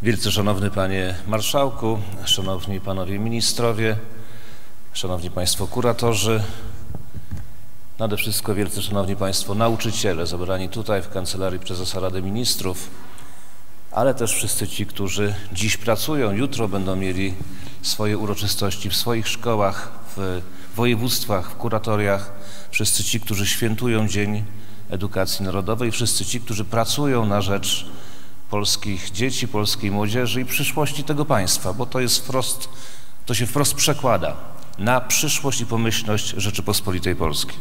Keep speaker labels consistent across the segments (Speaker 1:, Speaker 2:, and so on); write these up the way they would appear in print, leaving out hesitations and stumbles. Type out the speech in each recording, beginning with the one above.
Speaker 1: Wielce Szanowny Panie Marszałku, Szanowni Panowie Ministrowie, Szanowni Państwo Kuratorzy, nade wszystko wielce Szanowni Państwo nauczyciele zebrani tutaj w Kancelarii Prezesa Rady Ministrów, ale też wszyscy ci, którzy dziś pracują, jutro będą mieli swoje uroczystości w swoich szkołach, w województwach, w kuratoriach, wszyscy ci, którzy świętują Dzień Edukacji Narodowej, wszyscy ci, którzy pracują na rzecz polskich dzieci, polskiej młodzieży i przyszłości tego państwa, bo to się wprost przekłada na przyszłość i pomyślność Rzeczypospolitej Polskiej.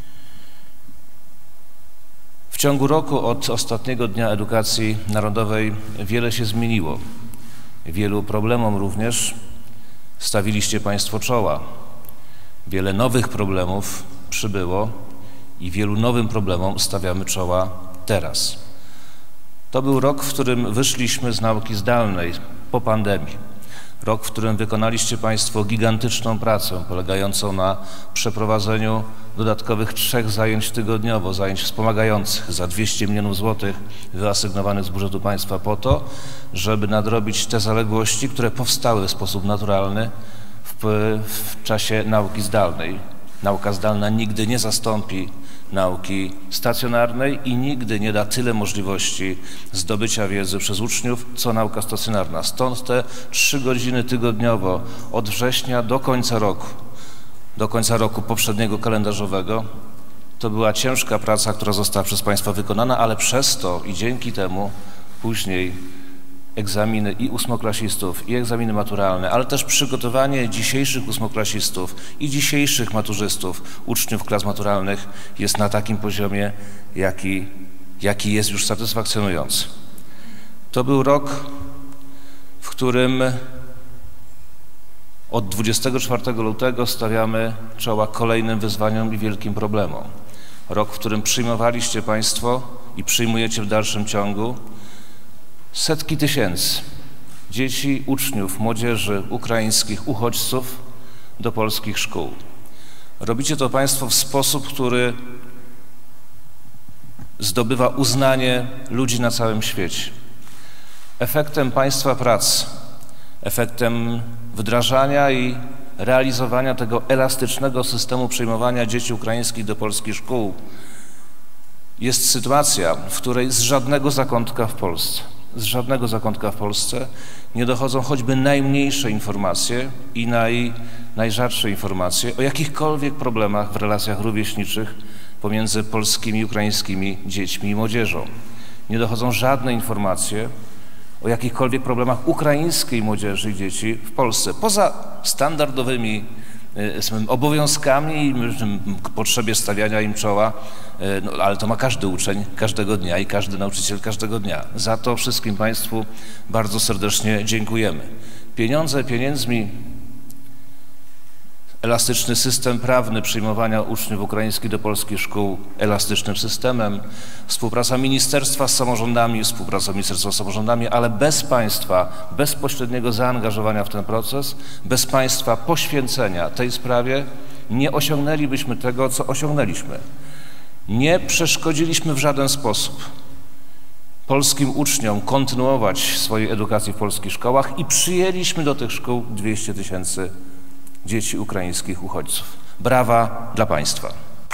Speaker 1: W ciągu roku od ostatniego Dnia Edukacji Narodowej wiele się zmieniło. Wielu problemom również stawiliście Państwo czoła. Wiele nowych problemów przybyło i wielu nowym problemom stawiamy czoła teraz. To był rok, w którym wyszliśmy z nauki zdalnej po pandemii. Rok, w którym wykonaliście Państwo gigantyczną pracę polegającą na przeprowadzeniu dodatkowych 3 zajęć tygodniowo, zajęć wspomagających za 200 milionów złotych wyasygnowanych z budżetu państwa po to, żeby nadrobić te zaległości, które powstały w sposób naturalny w czasie nauki zdalnej. Nauka zdalna nigdy nie zastąpi nauki stacjonarnej i nigdy nie da tyle możliwości zdobycia wiedzy przez uczniów, co nauka stacjonarna. Stąd te 3 godziny tygodniowo od września do końca roku poprzedniego kalendarzowego. To była ciężka praca, która została przez Państwa wykonana, ale przez to i dzięki temu później egzaminy i ósmoklasistów, i egzaminy maturalne, ale też przygotowanie dzisiejszych ósmoklasistów i dzisiejszych maturzystów, uczniów klas maturalnych jest na takim poziomie, jaki jest już satysfakcjonujący. To był rok, w którym od 24 lutego stawiamy czoła kolejnym wyzwaniom i wielkim problemom. Rok, w którym przyjmowaliście Państwo i przyjmujecie w dalszym ciągu setki tysięcy dzieci, uczniów, młodzieży ukraińskich, uchodźców do polskich szkół. Robicie to Państwo w sposób, który zdobywa uznanie ludzi na całym świecie. Efektem Państwa pracy, efektem wdrażania i realizowania tego elastycznego systemu przyjmowania dzieci ukraińskich do polskich szkół jest sytuacja, w której z żadnego zakątka w Polsce nie dochodzą choćby najmniejsze informacje i najrzadsze informacje o jakichkolwiek problemach w relacjach rówieśniczych pomiędzy polskimi i ukraińskimi dziećmi i młodzieżą. Nie dochodzą żadne informacje o jakichkolwiek problemach ukraińskiej młodzieży i dzieci w Polsce. Poza standardowymi obowiązkami i potrzebie stawiania im czoła, ale to ma każdy uczeń każdego dnia i każdy nauczyciel każdego dnia. Za to wszystkim Państwu bardzo serdecznie dziękujemy. Pieniądze pieniędzmi, elastyczny system prawny przyjmowania uczniów ukraińskich do polskich szkół elastycznym systemem, współpraca ministerstwa z samorządami, ale bez Państwa bezpośredniego zaangażowania w ten proces, bez Państwa poświęcenia tej sprawie nie osiągnęlibyśmy tego, co osiągnęliśmy. Nie przeszkodziliśmy w żaden sposób polskim uczniom kontynuować swojej edukacji w polskich szkołach i przyjęliśmy do tych szkół 200 tysięcy dzieci ukraińskich uchodźców. Brawa dla Państwa.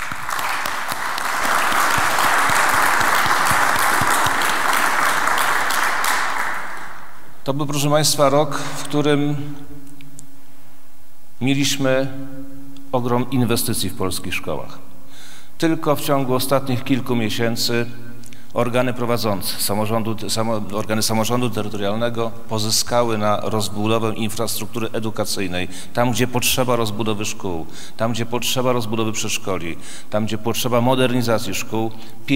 Speaker 1: To był, proszę Państwa, rok, w którym mieliśmy ogrom inwestycji w polskich szkołach. Tylko w ciągu ostatnich kilku miesięcy organy prowadzące, organy samorządu terytorialnego pozyskały na rozbudowę infrastruktury edukacyjnej, tam gdzie potrzeba rozbudowy szkół, tam gdzie potrzeba rozbudowy przedszkoli, tam gdzie potrzeba modernizacji szkół,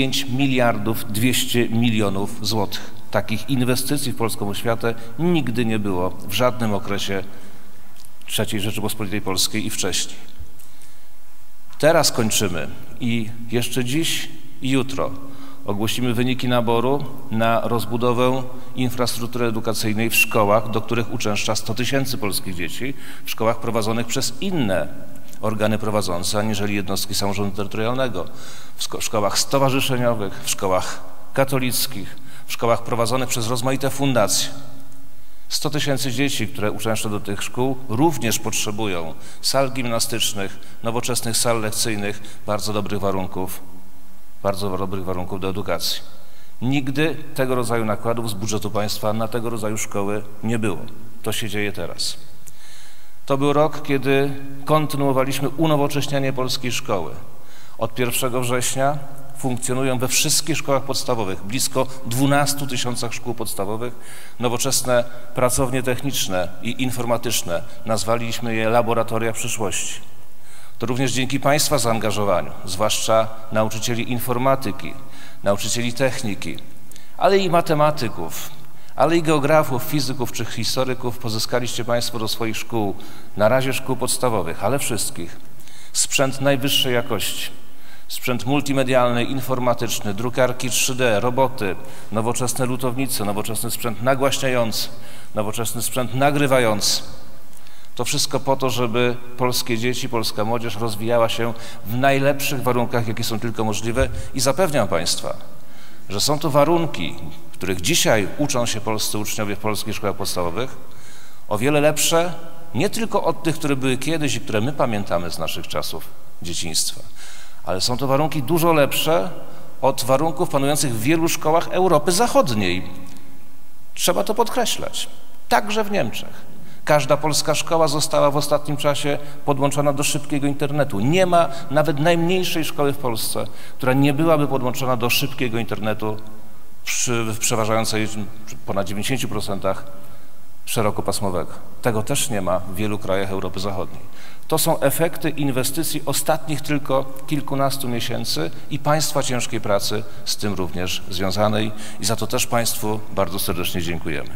Speaker 1: 5,2 mld złotych. Takich inwestycji w polską oświatę nigdy nie było w żadnym okresie III Rzeczypospolitej Polskiej i wcześniej. Teraz kończymy i jeszcze dziś i jutro ogłosimy wyniki naboru na rozbudowę infrastruktury edukacyjnej w szkołach, do których uczęszcza 100 tysięcy polskich dzieci, w szkołach prowadzonych przez inne organy prowadzące, aniżeli jednostki samorządu terytorialnego, w szkołach stowarzyszeniowych, w szkołach katolickich, w szkołach prowadzonych przez rozmaite fundacje. 100 tysięcy dzieci, które uczęszcza do tych szkół, również potrzebują sal gimnastycznych, nowoczesnych sal lekcyjnych, bardzo dobrych warunków do edukacji. Nigdy tego rodzaju nakładów z budżetu państwa na tego rodzaju szkoły nie było. To się dzieje teraz. To był rok, kiedy kontynuowaliśmy unowocześnianie polskiej szkoły. Od 1 września funkcjonują we wszystkich szkołach podstawowych, blisko 12 tysiącach szkół podstawowych, nowoczesne pracownie techniczne i informatyczne. Nazwaliśmy je laboratoria przyszłości. To również dzięki państwa zaangażowaniu, zwłaszcza nauczycieli informatyki, nauczycieli techniki, ale i matematyków, ale i geografów, fizyków czy historyków pozyskaliście państwo do swoich szkół, na razie szkół podstawowych, ale wszystkich, sprzęt najwyższej jakości. Sprzęt multimedialny, informatyczny, drukarki 3D, roboty, nowoczesne lutownice, nowoczesny sprzęt nagłaśniający, nowoczesny sprzęt nagrywający. To wszystko po to, żeby polskie dzieci, polska młodzież rozwijała się w najlepszych warunkach, jakie są tylko możliwe i zapewniam państwa, że są to warunki, w których dzisiaj uczą się polscy uczniowie w polskich szkołach podstawowych, o wiele lepsze nie tylko od tych, które były kiedyś i które my pamiętamy z naszych czasów dzieciństwa, ale są to warunki dużo lepsze od warunków panujących w wielu szkołach Europy Zachodniej. Trzeba to podkreślać. Także w Niemczech. Każda polska szkoła została w ostatnim czasie podłączona do szybkiego internetu. Nie ma nawet najmniejszej szkoły w Polsce, która nie byłaby podłączona do szybkiego internetu w przeważającej ponad 90% szerokopasmowego. Tego też nie ma w wielu krajach Europy Zachodniej. To są efekty inwestycji ostatnich tylko kilkunastu miesięcy i państwa ciężkiej pracy z tym również związanej i za to też państwu bardzo serdecznie dziękujemy.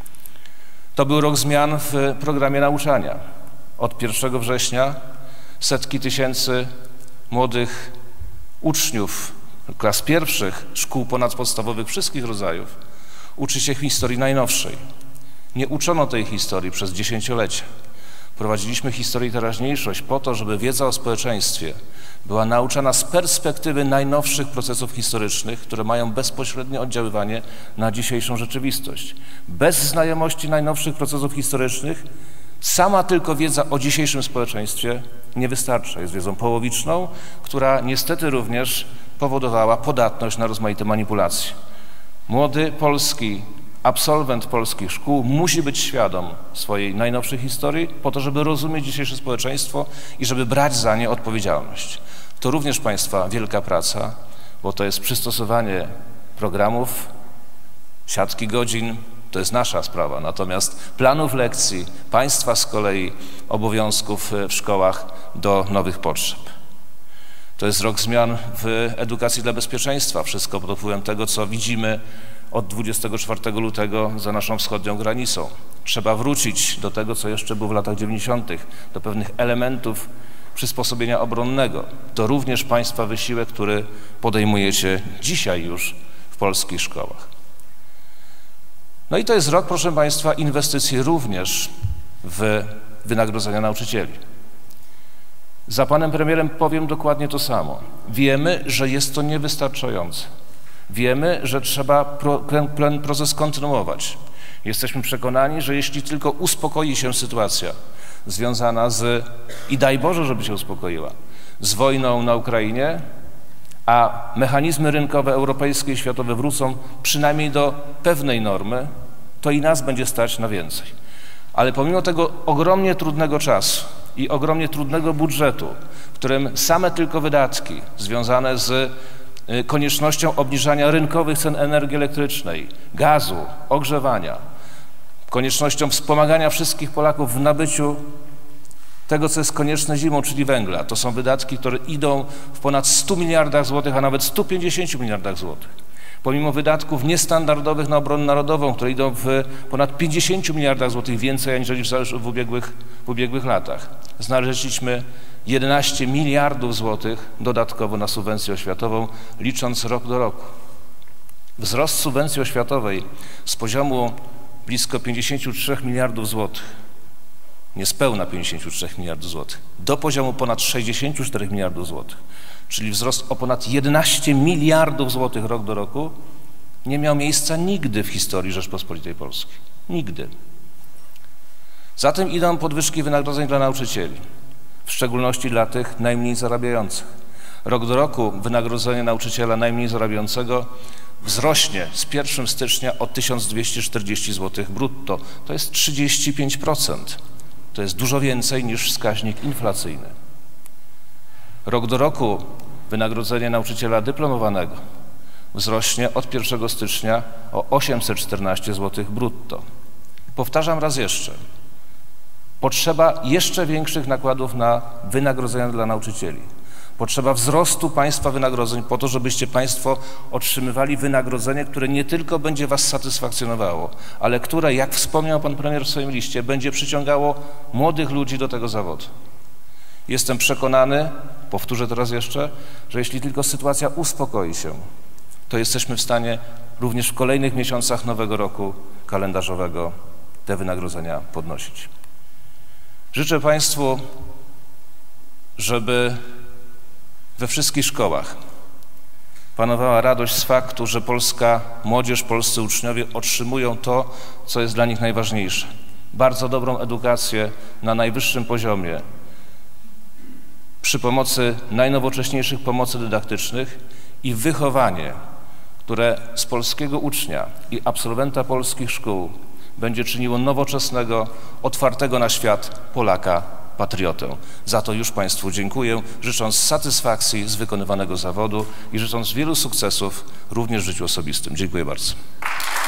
Speaker 1: To był rok zmian w programie nauczania. Od 1 września setki tysięcy młodych uczniów klas pierwszych, szkół ponadpodstawowych wszystkich rodzajów uczy się historii najnowszej. Nie uczono tej historii przez dziesięciolecia. Prowadziliśmy historię i teraźniejszość po to, żeby wiedza o społeczeństwie była nauczana z perspektywy najnowszych procesów historycznych, które mają bezpośrednie oddziaływanie na dzisiejszą rzeczywistość. Bez znajomości najnowszych procesów historycznych sama tylko wiedza o dzisiejszym społeczeństwie nie wystarcza. Jest wiedzą połowiczną, która niestety również powodowała podatność na rozmaite manipulacje. Młody polski absolwent polskich szkół musi być świadom swojej najnowszej historii po to, żeby rozumieć dzisiejsze społeczeństwo i żeby brać za nie odpowiedzialność. To również państwa wielka praca, bo to jest przystosowanie programów, siatki godzin, to jest nasza sprawa, natomiast planów lekcji, państwa z kolei obowiązków w szkołach do nowych potrzeb. To jest rok zmian w edukacji dla bezpieczeństwa, wszystko pod wpływem tego, co widzimy od 24 lutego za naszą wschodnią granicą. Trzeba wrócić do tego, co jeszcze było w latach 90., do pewnych elementów przysposobienia obronnego. To również państwa wysiłek, który podejmujecie dzisiaj już w polskich szkołach. No i to jest rok, proszę państwa, inwestycji również w wynagrodzenia nauczycieli. Za panem premierem powiem dokładnie to samo. Wiemy, że jest to niewystarczające. Wiemy, że trzeba ten proces kontynuować. Jesteśmy przekonani, że jeśli tylko uspokoi się sytuacja związana z, i daj Boże, żeby się uspokoiła, z wojną na Ukrainie, a mechanizmy rynkowe europejskie i światowe wrócą przynajmniej do pewnej normy, to i nas będzie stać na więcej. Ale pomimo tego ogromnie trudnego czasu i ogromnie trudnego budżetu, w którym same tylko wydatki związane z koniecznością obniżania rynkowych cen energii elektrycznej, gazu, ogrzewania, koniecznością wspomagania wszystkich Polaków w nabyciu tego, co jest konieczne zimą, czyli węgla. To są wydatki, które idą w ponad 100 miliardach złotych, a nawet 150 miliardach złotych. Pomimo wydatków niestandardowych na obronę narodową, które idą w ponad 50 miliardach złotych więcej aniżeli w ubiegłych latach, znaleźliśmy 11 miliardów złotych dodatkowo na subwencję oświatową, licząc rok do roku. Wzrost subwencji oświatowej z poziomu blisko 53 miliardów złotych, niespełna 53 miliardów złotych, do poziomu ponad 64 miliardów złotych, czyli wzrost o ponad 11 miliardów złotych rok do roku, nie miał miejsca nigdy w historii Rzeczpospolitej Polskiej. Nigdy. Za tym idą podwyżki wynagrodzeń dla nauczycieli, w szczególności dla tych najmniej zarabiających. Rok do roku wynagrodzenie nauczyciela najmniej zarabiającego wzrośnie z 1 stycznia o 1240 zł brutto. To jest 35%. To jest dużo więcej niż wskaźnik inflacyjny. Rok do roku wynagrodzenie nauczyciela dyplomowanego wzrośnie od 1 stycznia o 814 zł brutto. Powtarzam raz jeszcze. Potrzeba jeszcze większych nakładów na wynagrodzenia dla nauczycieli. Potrzeba wzrostu państwa wynagrodzeń po to, żebyście państwo otrzymywali wynagrodzenie, które nie tylko będzie was satysfakcjonowało, ale które, jak wspomniał pan premier w swoim liście, będzie przyciągało młodych ludzi do tego zawodu. Jestem przekonany, powtórzę teraz jeszcze, że jeśli tylko sytuacja uspokoi się, to jesteśmy w stanie również w kolejnych miesiącach nowego roku kalendarzowego te wynagrodzenia podnosić. Życzę państwu, żeby we wszystkich szkołach panowała radość z faktu, że polska młodzież, polscy uczniowie otrzymują to, co jest dla nich najważniejsze. Bardzo dobrą edukację na najwyższym poziomie przy pomocy najnowocześniejszych pomocy dydaktycznych i wychowanie, które z polskiego ucznia i absolwenta polskich szkół będzie czyniło nowoczesnego, otwartego na świat Polaka patriotę. Za to już państwu dziękuję, życząc satysfakcji z wykonywanego zawodu i życząc wielu sukcesów również w życiu osobistym. Dziękuję bardzo.